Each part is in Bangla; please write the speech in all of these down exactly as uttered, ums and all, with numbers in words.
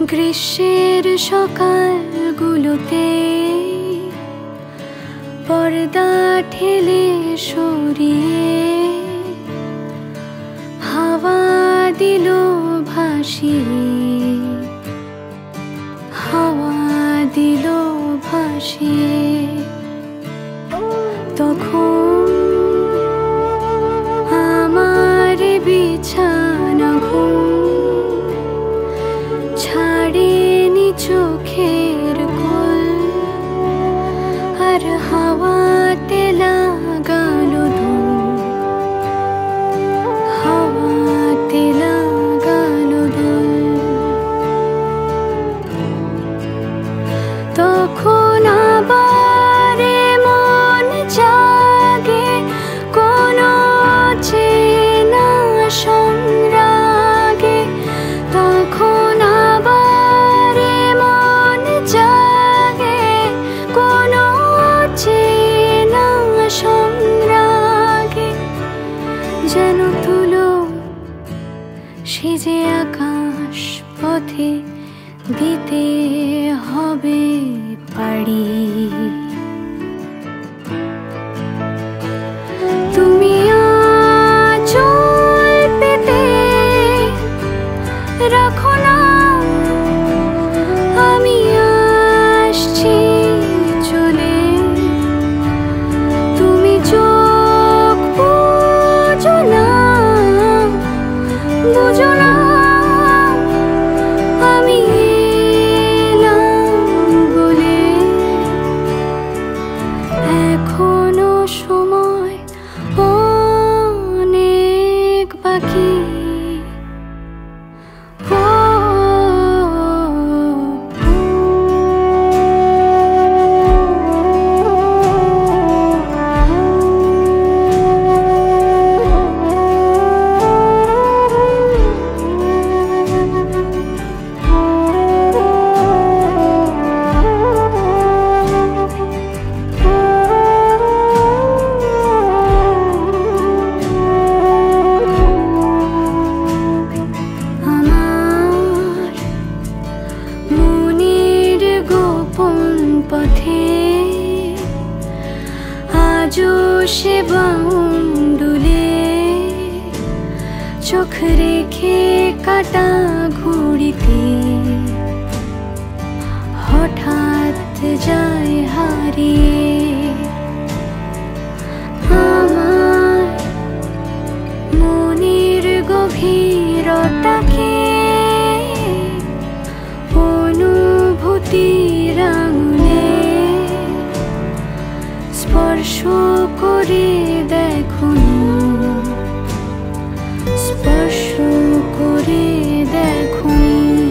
গ্রীষ্মের সকালগুলোতে পর্দা ঠেলে সরিয়ে হাওয়া দিল ভাসিয়ে, হাওয়া দিল ভাসিয়ে। তখন আমার বিছানা ঘুম ছাড়েনি চোখের কোল, আর হাওয়াতে লাগালো দোল, হাওয়াতে লাগালো দোল। তখন আবার মন জাগে কোনো চেনা সংরাগে, তখন আবার মন জাগে কোনো চেনা সংরাগে। যেন তুলো সেজে আকাশ পথে দিতে হবে পাড়ি। তুমি আঁচল পেতে রাখো না, আমি আসছি চলে। তুমি চোখ বুঝো না, বুঝো না, আমি এলাম বলে। এখনো সময় অনেক বাকি। পথে আজও সে বাউন্ডুলে চোখ রেখে কাটা ঘুড়িতে হঠাৎ যায় হারিয়ে। আমার মনের গভীরতাকে অনুভূতির আঙুলে স্পর্শ করে দেখুন, স্পর্শ করে দেখুন।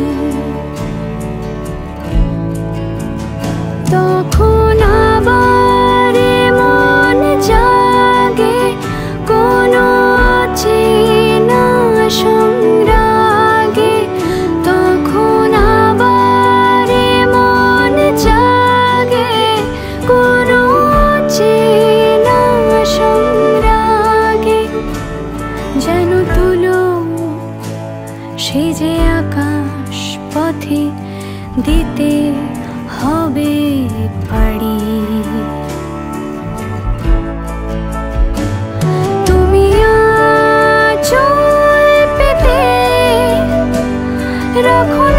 তখন আবার মন জাগে কোনো চেনা সংরাগে, তখন আবার মন জাগে কোনো চেনা সংরাগে। যেন তুলো সেজে আকাশ পথে দিতে হবে পাড়ি। তুমি আঁচল পেতে রাখো